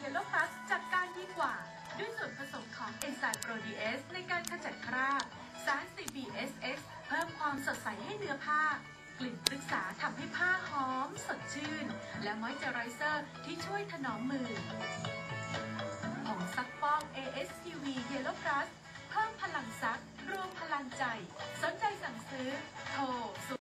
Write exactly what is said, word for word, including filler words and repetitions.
Yellow Plus จัดการดีกว่าด้วยส่วนผสมของเอนไซม์โปรดีเอสในการขจัดคราบสาร ซี บี เอส เอ็กซ์ เพิ่มความสดใสให้เนื้อผ้ากลิ่นปรึกษาทำให้ผ้าหอมสดชื่นและมอยเจอไรเซอร์ที่ช่วยถนอมมือผงซักฟอก เอ เอส ที วี Yellow Plus เพิ่มพลังซักรวมพลังใจสนใจสั่งซื้อโทร